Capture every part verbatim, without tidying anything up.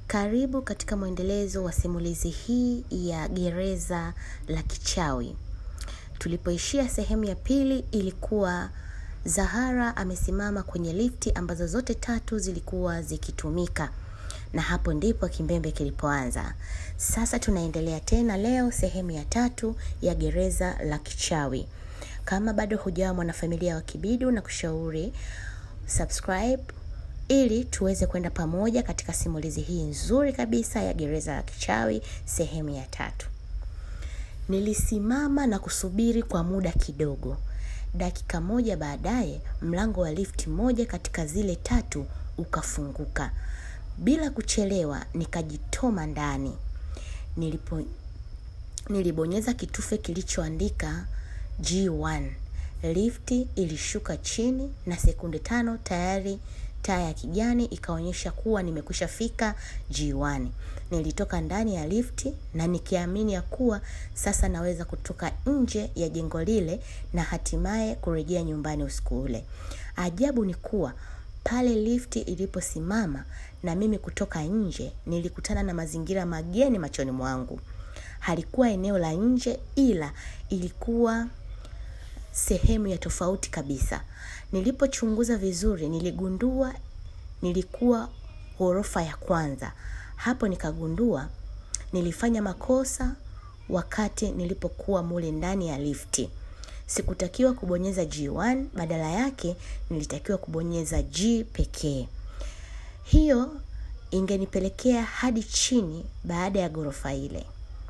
Karibu katika mwendelezo wa simulizi hii ya gereza la kichawi. Tulipoishia sehemu ya pili ilikuwa Zahara amesimama kwenye lifti ambazo zote tatu zilikuwa zikitumika. Na hapo ndipo kimbembe kilipoanza. Sasa tunaendelea tena leo sehemu ya tatu ya gereza la kichawi. Kama bado hujawa mwanafamilia wa Kibidu, na kushauri subscribe ili tuweze kwenda pamoja katika simulizi hii nzuri kabisa ya gereza la kichawi sehemu ya tatu. Nilisimama na kusubiri kwa muda kidogo. Dakika moja baadaye, mlango wa lifti moja katika zile tatu ukafunguka. Bila kuchelewa nikajitoma ndani. Nilipo nilibonyeza kitufe kilichoandika G one. Lifti ilishuka chini na sekunde tano tayari taa ya kijani ikaonyesha kuwa nimekwisha fika G one. Nilitoka ndani ya lifti na nikiamini ya kuwa sasa naweza kutoka nje ya jengo lile na hatimaye kurejea nyumbani usiku ule. Ajabu ni kuwa pale lifti iliposimama na mimi kutoka nje, nilikutana na mazingira mageni machoni mwangu. Halikuwa eneo la nje, ila ilikuwa sehemu ya tofauti kabisa. Nilipochunguza vizuri niligundua nilikuwa ghorofa ya kwanza. Hapo nikagundua nilifanya makosa wakati nilipokuwa mule ndani ya lifti. Sikutakiwa kubonyeza G one, badala yake nilitakiwa kubonyeza G pekee. Hiyo ingenipelekea hadi chini baada ya ghorofa ile.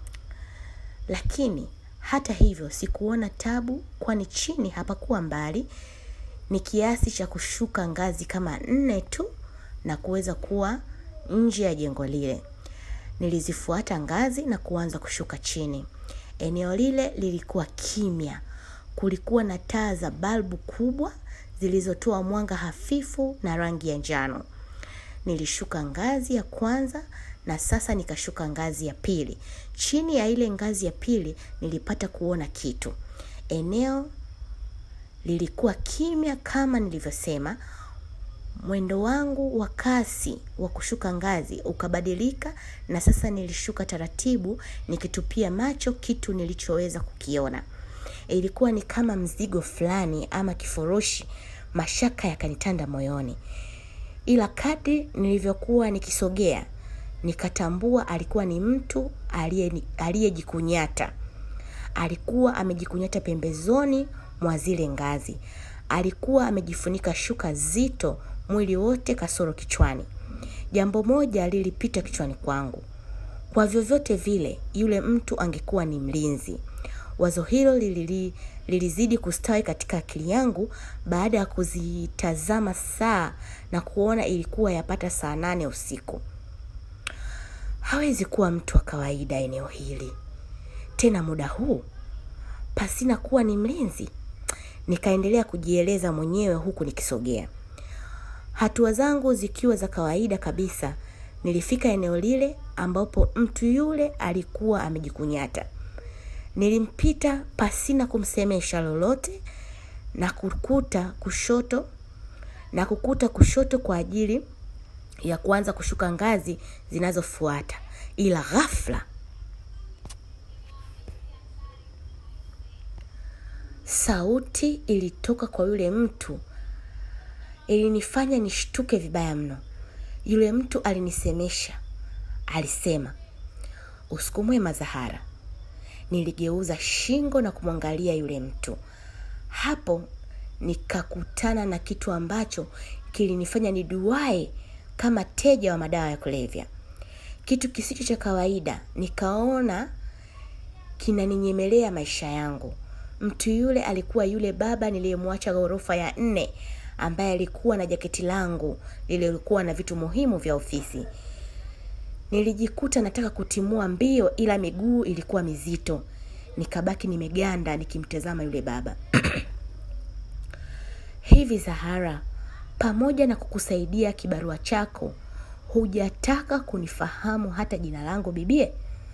Lakini hata hivyo sikuona tabu, kwani chini hapakuwa mbali, ni kiasi cha kushuka ngazi kama nne tu na kuweza kuwa nje ya jengo lile. Nilizifuata ngazi na kuanza kushuka chini. Eneo lile lilikuwa kimya. Kulikuwa na taa za balbu kubwa zilizotoa mwanga hafifu na rangi ya njano. Nilishuka ngazi ya kwanza na sasa nikashuka ngazi ya pili. Chini ya ile ngazi ya pili nilipata kuona kitu. Eneo lilikuwa kimya kama nilivyosema. Mwendo wangu wa kasi wa kushuka ngazi ukabadilika na sasa nilishuka taratibu nikitupia macho kitu nilichoweza kukiona. Ilikuwa ni kama mzigo fulani ama kifurushi. Mashaka yakanitanda moyoni. Ila kadri nilivyokuwa nikisogea, nikatambua alikuwa ni mtu aliyejikunyata. Alikuwa amejikunyata pembezoni mwa zile ngazi. Alikuwa amejifunika shuka zito mwili wote kasoro kichwani. Jambo moja lilipita kichwani kwangu. Kwa vyovyote vile yule mtu angekuwa ni mlinzi. Wazo hilo lilili, lilizidi kustawi katika akili yangu baada ya kuzitazama saa na kuona ilikuwa yapata saa nane usiku. Hawezi kuwa mtu wa kawaida eneo hili. Tena muda huu pasina kuwa ni mlinzi. Nikaendelea kujieleza mwenyewe huku nikisogea. Hatua zangu zikiwa za kawaida kabisa, nilifika eneo lile ambapo mtu yule alikuwa amejikunyata. Nilimpita pasina kumsemesha lolote na kukuta kushoto na kukuta kushoto kwa ajili ya kuanza kushuka ngazi zinazofuata. Ila ghafla sauti ilitoka kwa yule mtu. Ilinifanya nishtuke vibaya mno. Yule mtu alinisemesha. Alisema, "Usiku mwema Zahara." Niligeuza shingo na kumwangalia yule mtu. Hapo nikakutana na kitu ambacho kilinifanya niduae kama teja wa madawa ya kulevya. Kitu kisicho cha kawaida. Nikaona kinaninyemelea maisha yangu. Mtu yule alikuwa yule baba niliyemwacha ghorofa ya nne, ambaye alikuwa na jaketi langu lililikuwa na vitu muhimu vya ofisi. Nilijikuta nataka kutimua mbio, ila miguu ilikuwa mizito. Nikabaki nimeganda nikimtazama yule baba. "Hivi Zahara, pamoja na kukusaidia kibarua chako, hujataka kunifahamu hata jina langu bibie?"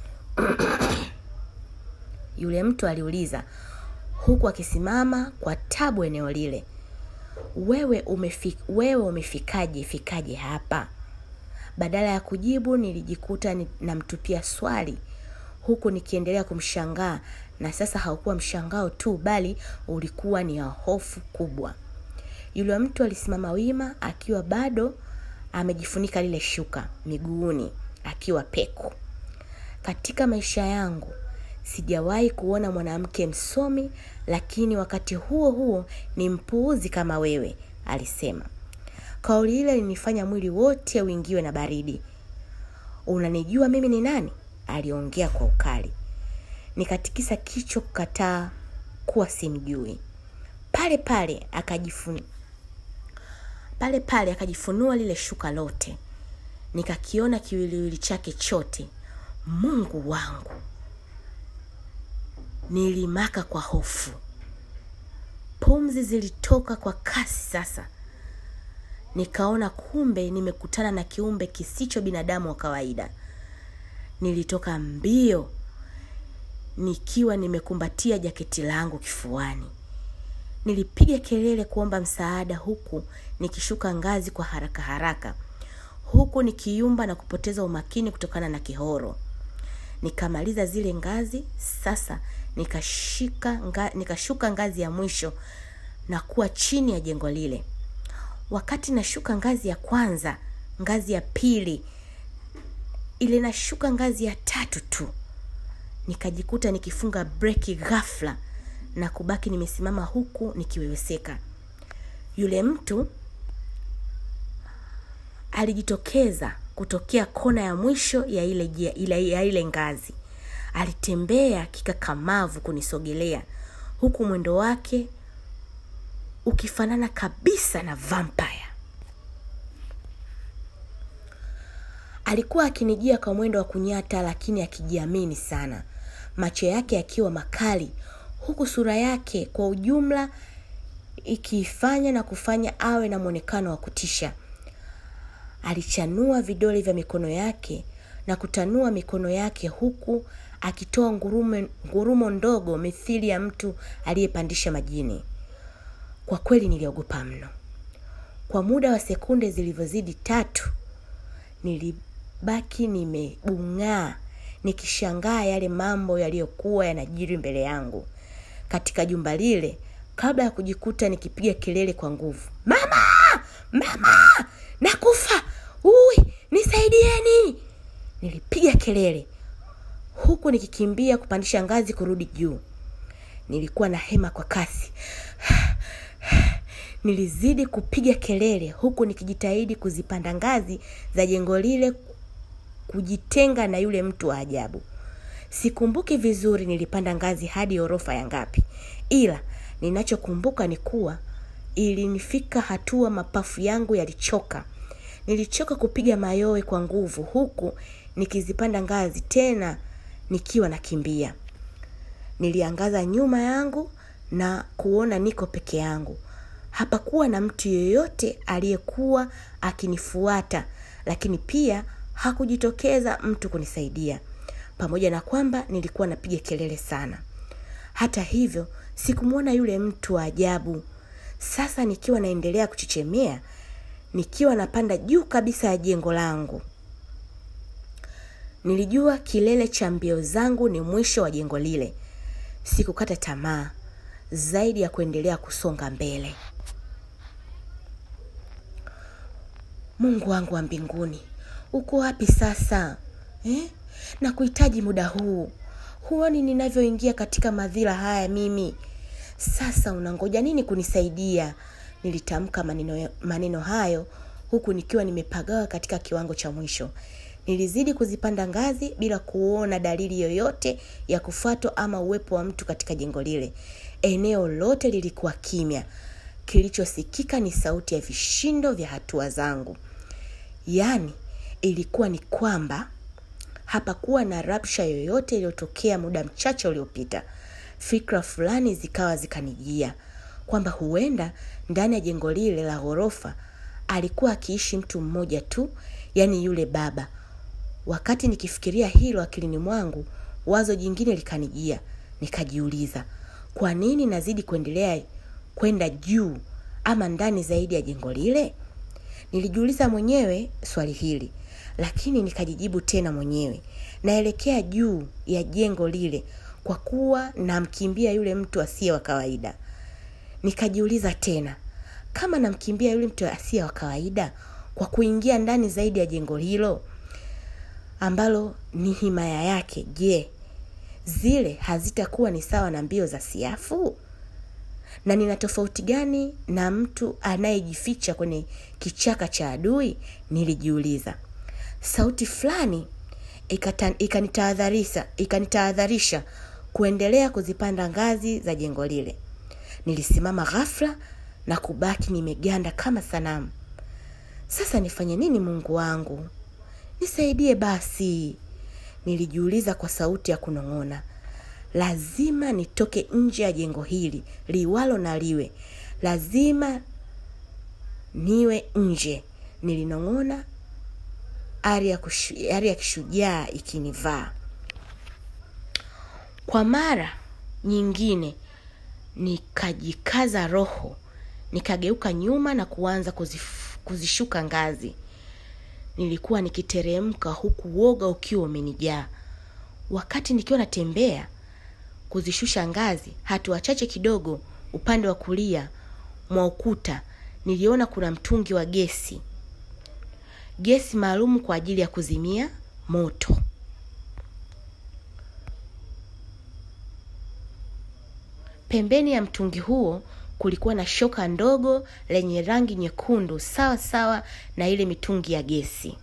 Yule mtu aliuliza huku akisimama kwa tabu eneo lile. "Wewe umefik wewe umefikaje fikaje hapa?" Badala ya kujibu nilijikuta namtupia swali huku nikiendelea kumshangaa, na sasa haukuwa mshangao tu bali ulikuwa ni hofu kubwa. Yule mtu alisimama wima akiwa bado amejifunika lile shuka miguuni, akiwa peku. Katika maisha yangu sijawahi kuona mwanamke msomi lakini wakati huo huo ni mpuuzi kama wewe, alisema. Kauli ile ilinifanya mwili wote uingiwe na baridi. Unanijua mimi ni nani? Aliongea kwa ukali. Nikatikisa kichwa kukataa kuwa simjui. Pale pale akajifunua. Pale pale akajifunua lile shuka lote. Nikakiona kiwiliwili chake chote. Mungu wangu. Nilimaka kwa hofu. Pumzi zilitoka kwa kasi sasa. Nikaona kumbe nimekutana na kiumbe kisicho binadamu wa kawaida. Nilitoka mbio nikiwa nimekumbatia jaketi langu kifuani. Nilipiga kelele kuomba msaada huku nikishuka ngazi kwa haraka haraka. Huku nikiumba na kupoteza umakini kutokana na kihoro. Nikamaliza zile ngazi, sasa nikashika nga, nikashuka ngazi ya mwisho na kuwa chini ya jengo lile. Wakati nashuka ngazi ya kwanza, ngazi ya pili, ile nashuka ngazi ya tatu tu, nikajikuta nikifunga breki ghafla na kubaki nimesimama huku nikiweweseka. Yule mtu alijitokeza kutokea kona ya mwisho ya ile ile ya ile ngazi. Alitembea kikakamavu kunisogelea, huku mwendo wake ukifanana kabisa na vampire. Alikuwa akinijia kwa mwendo wa kunyata lakini akijiamini sana. Macho yake yakiwa makali, huku sura yake kwa ujumla ikifanya na kufanya awe na muonekano wa kutisha. Alichanua vidole vya mikono yake na kutanua mikono yake huku akitoa ngurumo, ngurumo ndogo mithili ya mtu aliyepandisha majini. Kwa kweli niliogopa mno. Kwa muda wa sekunde zilizozidi tatu, nilibaki nimebungaa nikishangaa yale mambo yaliyokuwa yanajiri mbele yangu katika jumba lile, kabla ya kujikuta nikipiga kelele kwa nguvu. Mama! Mama! Nakufa! Ui, nisaidieni! Nilipiga kelele huku nikikimbia kupandisha ngazi kurudi juu. Nilikuwa na hema kwa kasi. Nilizidi kupiga kelele huku nikijitahidi kuzipanda ngazi za jengo lile kujitenga na yule mtu wa ajabu. Sikumbuki vizuri nilipanda ngazi hadi orofa ya ngapi, ila ninachokumbuka ni kuwa ilinifika hatua mapafu yangu yalichoka. Nilichoka kupiga mayowe kwa nguvu huku nikizipanda ngazi tena nikiwa nakimbia. Niliangaza nyuma yangu na kuona niko peke yangu. Hapakuwa na mtu yeyote aliyekuwa akinifuata, lakini pia hakujitokeza mtu kunisaidia. Pamoja na kwamba nilikuwa napiga kelele sana. Hata hivyo, sikumuona yule mtu wa ajabu. Sasa nikiwa naendelea kuchichemea, nikiwa napanda juu kabisa ya jengo langu. Nilijua kilele cha mbio zangu ni mwisho wa jengo lile. Sikukata tamaa zaidi ya kuendelea kusonga mbele. Mungu wangu wa mbinguni, uko wapi sasa? Eh? Na kuhitaji muda huu. Huoni ninavyoingia katika madhila haya mimi? Sasa unangoja nini kunisaidia? Nilitamka maneno maneno hayo huku nikiwa nimepagawa katika kiwango cha mwisho. Nilizidi kuzipanda ngazi bila kuona dalili yoyote ya kufuatwa ama uwepo wa mtu katika jengo lile. Eneo lote lilikuwa kimya. Kilichosikika ni sauti ya vishindo vya hatua zangu. Yaani ilikuwa ni kwamba hapakuwa na rabsha yoyote iliyotokea muda mchache uliopita. Fikra fulani zikawa zikanijia kwamba huenda ndani ya jengo lile la ghorofa alikuwa akiishi mtu mmoja tu, yani yule baba. Wakati nikifikiria hilo akilini mwangu, wazo jingine likanijia. Nikajiuliza, kwa nini nazidi kuendelea kwenda juu ama ndani zaidi ya jengo lile? Nilijiuliza mwenyewe swali hili. Lakini nikajijibu tena mwenyewe, naelekea juu ya jengo lile kwa kuwa namkimbia yule mtu asiye wa kawaida. Nikajiuliza tena, kama namkimbia yule mtu asiye wa kawaida kwa kuingia ndani zaidi ya jengo hilo ambalo ni himaya yake, je, zile hazitakuwa ni sawa na mbio za siafu? Na nina tofauti gani na mtu anayejificha kwenye kichaka cha adui? Nilijiuliza. Sauti fulani ikanitahadharisha ikanitahadharisha kuendelea kuzipanda ngazi za jengo lile. Nilisimama ghafla na kubaki nimeganda kama sanamu. Sasa nifanye nini, Mungu wangu? Nisaidie basi, nilijiuliza kwa sauti ya kunong'ona. Lazima nitoke nje ya jengo hili, liwalo na liwe. Lazima niwe nje, nilinong'ona, ari ya kushu, ari ya kishujaa ikinivaa. Kwa mara nyingine nikajikaza roho, nikageuka nyuma na kuanza kuzif, kuzishuka ngazi. Nilikuwa nikiteremka huku woga ukiwa umenijaa. Wakati nikiwa natembea kuzishusha ngazi, hatua chache kidogo upande wa kulia mwa ukuta niliona kuna mtungi wa gesi. Gesi maalum kwa ajili ya kuzimia moto. Pembeni ya mtungi huo kulikuwa na shoka ndogo lenye rangi nyekundu sawa sawa na ile mitungi ya gesi.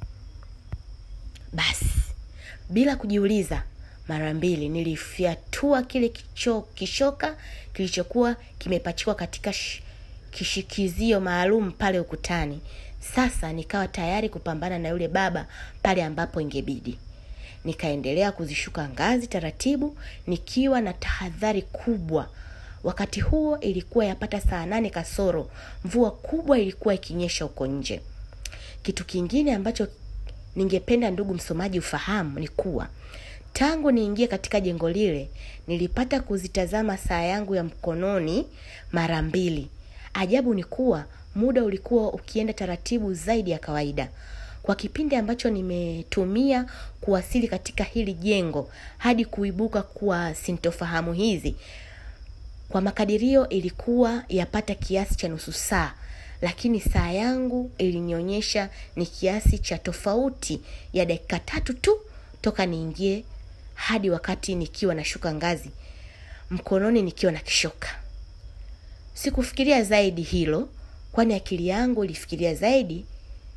Basi, bila kujiuliza mara mbili, nilifyatua kile kicho, kishoka kilichokuwa kimepachikwa katika sh, kishikizio maalum pale ukutani. Sasa nikawa tayari kupambana na yule baba pale ambapo ingebidi. Nikaendelea kuzishuka ngazi taratibu nikiwa na tahadhari kubwa. Wakati huo ilikuwa yapata saa nane kasoro. Mvua kubwa ilikuwa ikinyesha huko nje. Kitu kingine ambacho ningependa ndugu msomaji ufahamu ni kuwa tangu niingie katika jengo lile nilipata kuzitazama saa yangu ya mkononi mara mbili. Ajabu ni kuwa muda ulikuwa ukienda taratibu zaidi ya kawaida. Kwa kipindi ambacho nimetumia kuwasili katika hili jengo hadi kuibuka kwa sintofahamu hizi, kwa makadirio ilikuwa yapata kiasi cha nusu saa, lakini saa yangu ilinionyesha ni kiasi cha tofauti ya dakika tatu tu toka niingie hadi wakati nikiwa nashuka ngazi, mkononi nikiwa na kishoka. Sikufikiria zaidi hilo, kwani akili yangu ilifikiria zaidi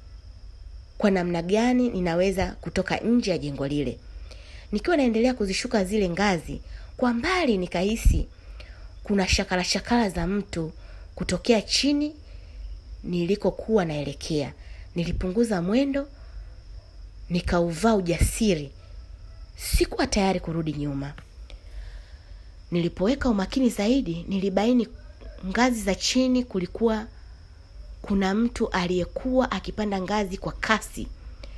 kwa namna gani ninaweza kutoka nje ya jengo lile. Nikiwa naendelea kuzishuka zile ngazi, kwa mbali nikahisi kuna shakala shakala za mtu kutokea chini nilikokuwa naelekea. Nilipunguza mwendo, nikauvaa ujasiri. Sikuwa tayari kurudi nyuma. Nilipoweka umakini zaidi, nilibaini ngazi za chini kulikuwa kuna mtu aliyekuwa akipanda ngazi kwa kasi.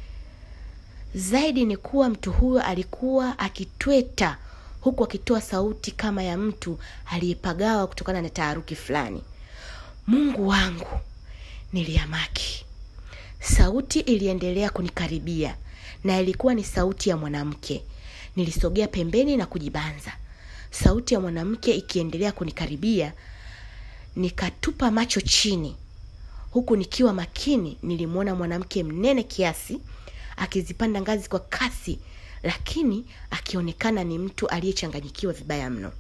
Zaidi ni kuwa mtu huyo alikuwa akitweta huku akitoa sauti kama ya mtu aliyepagawa kutokana na taharuki fulani. Mungu wangu, niliamaki. Sauti iliendelea kunikaribia na ilikuwa ni sauti ya mwanamke. Nilisogea pembeni na kujibanza. Sauti ya mwanamke ikiendelea kunikaribia, nikatupa macho chini. Huku nikiwa makini, nilimwona mwanamke mnene kiasi akizipanda ngazi kwa kasi, lakini akionekana ni mtu aliyechanganyikiwa vibaya mno.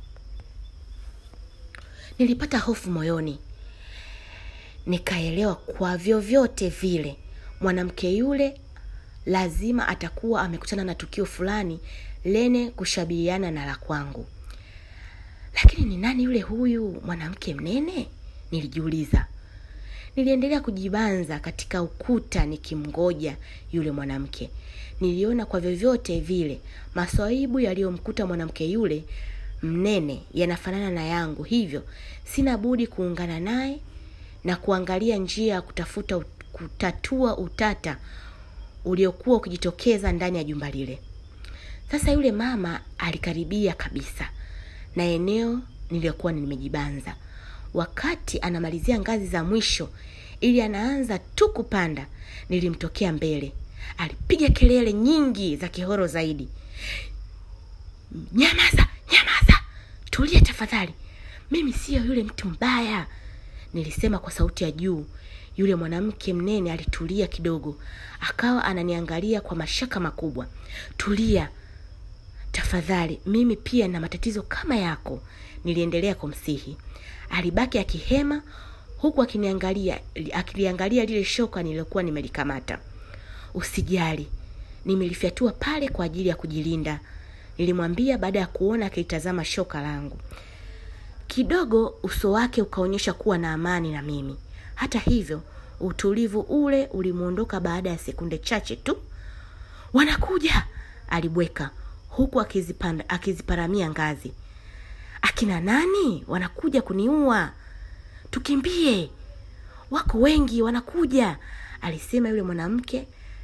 Nilipata hofu moyoni. Nikaelewa kwa vyovyote vile mwanamke yule lazima atakuwa amekutana na tukio fulani lene kushabihiana na la kwangu. Lakini ni nani yule huyu mwanamke mnene? Nilijiuliza. Niliendelea kujibanza katika ukuta nikimngoja yule mwanamke. Niliona kwa vyovyote vile maswaibu yaliyomkuta mwanamke yule mnene yanafanana na yangu, hivyo sina budi kuungana naye na kuangalia njia ya kutafuta kutatua utata uliokuwa ukijitokeza ndani ya jumba lile. Sasa yule mama alikaribia kabisa na eneo niliokuwa nimejibanza. Wakati anamalizia ngazi za mwisho ili anaanza tu kupanda, nilimtokea mbele. alipiga kelele nyingi za kihoro zaidi. "Nyamaza, nyamaza. Tulia tafadhali. Mimi sio yule mtu mbaya," nilisema kwa sauti ya juu. Yule mwanamke mnene alitulia kidogo, akawa ananiangalia kwa mashaka makubwa. "Tulia tafadhali, mimi pia na matatizo kama yako," niliendelea kumsihi. Alibaki akihema huku akiniangalia, akiliangalia lile shoka nililokuwa nimelikamata. "Usijali, nimelifyatua pale kwa ajili ya kujilinda," nilimwambia baada ya kuona akitazama shoka langu. Kidogo uso wake ukaonyesha kuwa na amani na mimi. Hata hivyo, utulivu ule ulimuondoka baada ya sekunde chache tu. "Wanakuja," alibweka huku akizipanda akiziparamia ngazi. "Akina nani? Wanakuja kuniua. Tukimbie. Wako wengi wanakuja," alisema yule mwanamke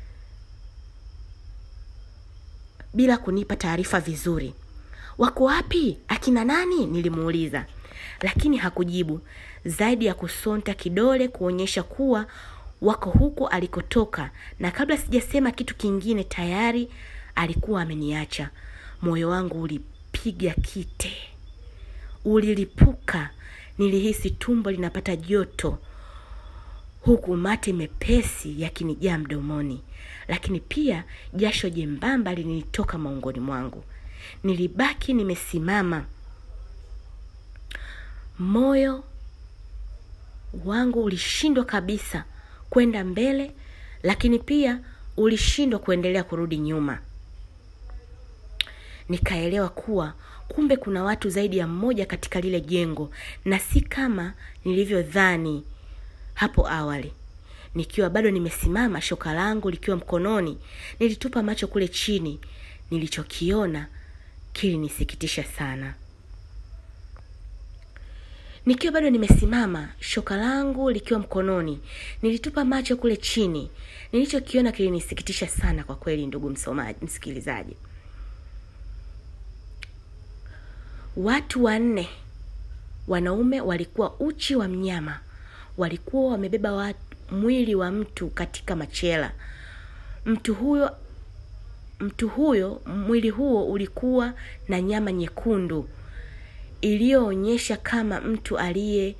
bila kunipa taarifa vizuri. "Wako wapi? Akina nani?" nilimuuliza. Lakini hakujibu zaidi ya kusonta kidole kuonyesha kuwa wako huko alikotoka, na kabla sijasema kitu kingine tayari alikuwa ameniacha. Moyo wangu ulipiga kite. Ulilipuka. Nilihisi tumbo linapata joto huku mate mepesi yakinijaa mdomoni, lakini pia jasho jembamba linitoka maungoni mwangu. Nilibaki nimesimama. Moyo wangu ulishindwa kabisa kwenda mbele, lakini pia ulishindwa kuendelea kurudi nyuma. Nikaelewa kuwa kumbe kuna watu zaidi ya mmoja katika lile jengo, na si kama nilivyodhani hapo awali. Nikiwa bado nimesimama, shoka langu likiwa mkononi, nilitupa macho kule chini. Nilichokiona kilinisikitisha sana. Nikiwa bado nimesimama, shoka langu likiwa mkononi, nilitupa macho kule chini. Nilichokiona kilinisikitisha sana kwa kweli, ndugu msomaji, msikilizaji. Watu wanne, wanaume, walikuwa uchi wa mnyama. Walikuwa wamebeba watu, mwili wa mtu katika machela. Mtu huyo mtu huyo mwili huo ulikuwa na nyama nyekundu iliyoonyesha kama mtu aliye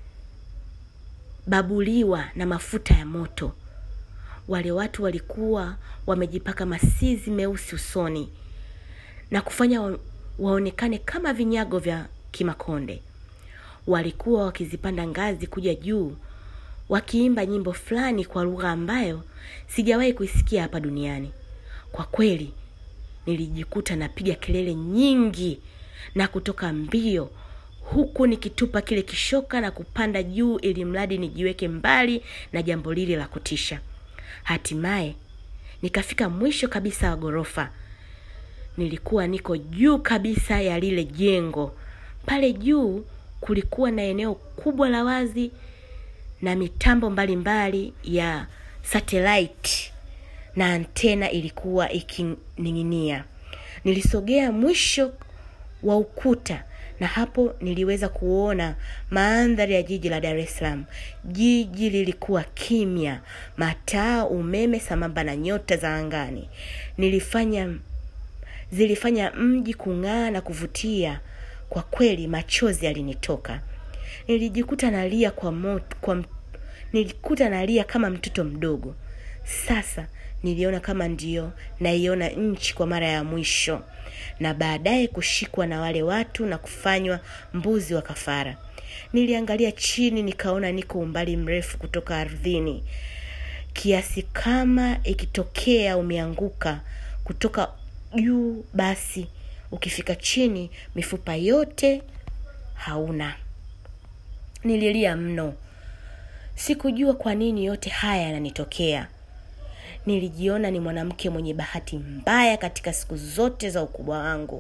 babuliwa na mafuta ya moto. Wale watu walikuwa wamejipaka masizi meusi usoni na kufanya wa, waonekane kama vinyago vya Kimakonde. Walikuwa wakizipanda ngazi kuja juu, wakiimba nyimbo fulani kwa lugha ambayo sijawahi kuisikia hapa duniani. Kwa kweli nilijikuta napiga kelele nyingi na kutoka mbio, huku nikitupa kile kishoka na kupanda juu ili mradi nijiweke mbali na jambo lile la kutisha. Hatimaye nikafika mwisho kabisa wa ghorofa. Nilikuwa niko juu kabisa ya lile jengo. Pale juu kulikuwa na eneo kubwa la wazi na mitambo mbalimbali ya satellite na antena ilikuwa ikining'inia. Nilisogea mwisho wa ukuta na hapo niliweza kuona mandhari ya jiji la Dar es Salaam. Jiji lilikuwa kimya, mataa, umeme sambamba na nyota za angani. Nilifanya zilifanya mji kung'aa na kuvutia. Kwa kweli machozi yalinitoka. Nilijikuta nalia kwa moto, kwa nilikuta nalia kama mtoto mdogo. Sasa niliona kama ndio naiona nchi kwa mara ya mwisho, na baadaye kushikwa na wale watu na kufanywa mbuzi wa kafara. Niliangalia chini, nikaona niko umbali mrefu kutoka ardhini, kiasi kama ikitokea umeanguka kutoka juu, basi ukifika chini mifupa yote hauna. Nililia mno. Sikujua kwa nini yote haya yananitokea. Nilijiona ni mwanamke mwenye bahati mbaya katika siku zote za ukubwa wangu.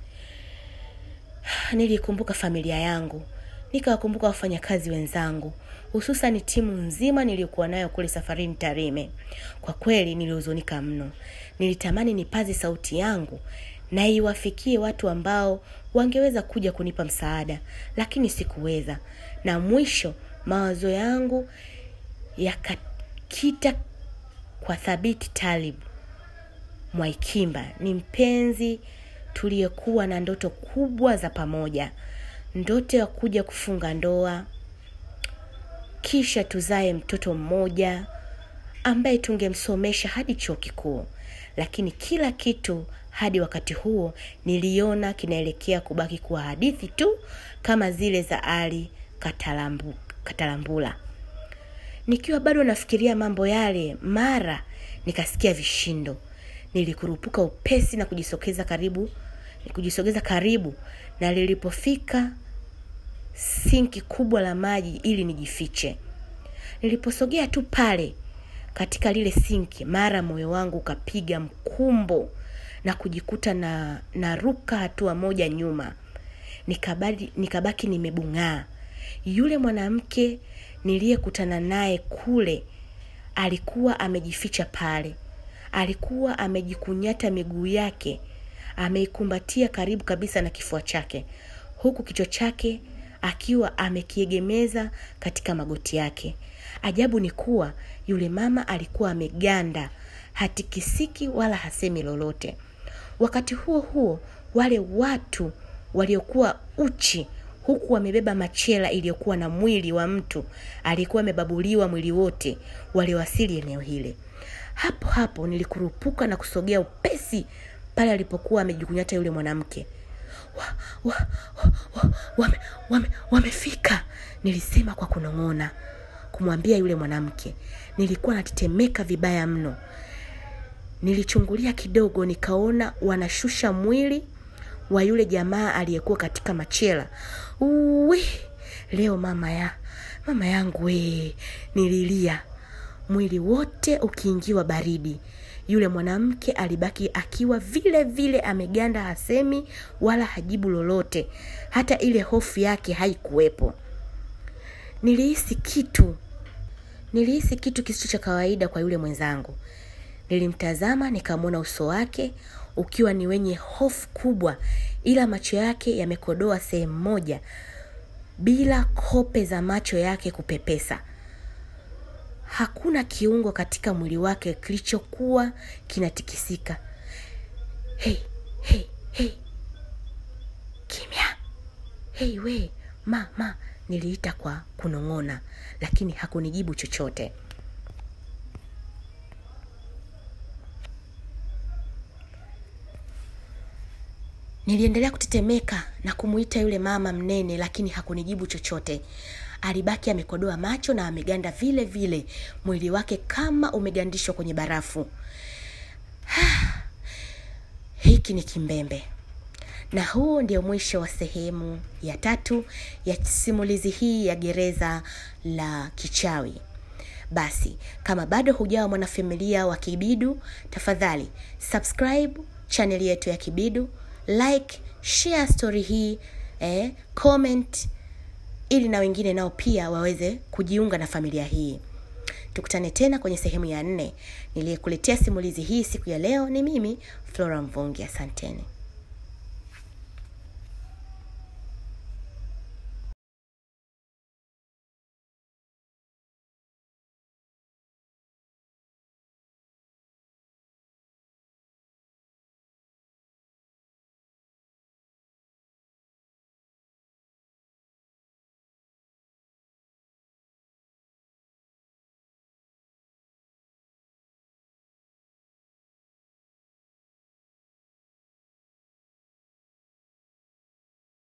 Nilikumbuka familia yangu, nikawakumbuka wafanyakazi wenzangu, hususan timu nzima niliyokuwa nayo kule safarini Tarime. Kwa kweli nilihuzunika mno. Nilitamani nipaze sauti yangu na iwafikie watu ambao wangeweza kuja kunipa msaada, lakini sikuweza. Na mwisho mawazo yangu yakakita kwa Thabiti Talib Mwaikimba ni mpenzi tuliyekuwa na ndoto kubwa za pamoja. Ndoto ya kuja kufunga ndoa, kisha tuzae mtoto mmoja ambaye tungemsomesha hadi chuo kikuu. Lakini kila kitu hadi wakati huo niliona kinaelekea kubaki kuwa hadithi tu kama zile za Ali Katalambu, Katalambula. Nikiwa bado nafikiria mambo yale, mara nikasikia vishindo. Nilikurupuka upesi na kujisogeza karibu, kujisogeza karibu na nilipofika sinki kubwa la maji ili nijifiche. Niliposogea tu pale katika lile sinki, mara moyo wangu ukapiga mkumbo na kujikuta na naruka hatua moja nyuma. Nikabaki nikabaki nimebungaa. Yule mwanamke niliyekutana naye kule alikuwa amejificha pale. Alikuwa amejikunyata miguu yake, ameikumbatia karibu kabisa na kifua chake, huku kichwa chake akiwa amekiegemeza katika magoti yake. Ajabu ni kuwa yule mama alikuwa ameganda, hatikisiki wala hasemi lolote. Wakati huo huo, wale watu waliokuwa uchi huku wamebeba machela iliyokuwa na mwili wa mtu alikuwa amebabuliwa mwili wote, waliwasili eneo hile. Hapo hapo nilikurupuka na kusogea upesi pale alipokuwa amejikunyata yule mwanamke. Wa, wa, wa, wame, wame, wamefika, nilisema kwa kunong'ona kumwambia yule mwanamke. Nilikuwa natetemeka vibaya mno. Nilichungulia kidogo, nikaona wanashusha mwili wa yule jamaa aliyekuwa katika machela. Uwi, leo mama ya mama yangu we, nililia. Mwili wote ukiingiwa baridi. Yule mwanamke alibaki akiwa vile vile ameganda, hasemi wala hajibu lolote. Hata ile hofu yake haikuwepo. Nilihisi kitu. Nilihisi kitu kisicho cha kawaida kwa yule mwenzangu. Nilimtazama, nikamwona uso wake ukiwa ni wenye hofu kubwa, ila macho yake yamekodoa sehemu moja bila kope za macho yake kupepesa. Hakuna kiungo katika mwili wake kilichokuwa kinatikisika. Hey, hey, hey. Kimya. Hey we, ma, ma, niliita kwa kunong'ona, lakini hakunijibu chochote. Niliendelea kutetemeka na kumuita yule mama mnene, lakini hakunijibu chochote. Alibaki amekodoa macho na ameganda vile vile, mwili wake kama umegandishwa kwenye barafu. Hiki ni kimbembe. Na huu ndio mwisho wa sehemu ya tatu ya simulizi hii ya gereza la kichawi. Basi, kama bado hujawa mwanafamilia wa Kibidu, tafadhali subscribe channel yetu ya Kibidu, like, share story hii, eh, comment, ili na wengine nao pia waweze kujiunga na familia hii. Tukutane tena kwenye sehemu ya nne. Niliyekuletea simulizi hii siku ya leo ni mimi, Flora Mvungi. Asanteni.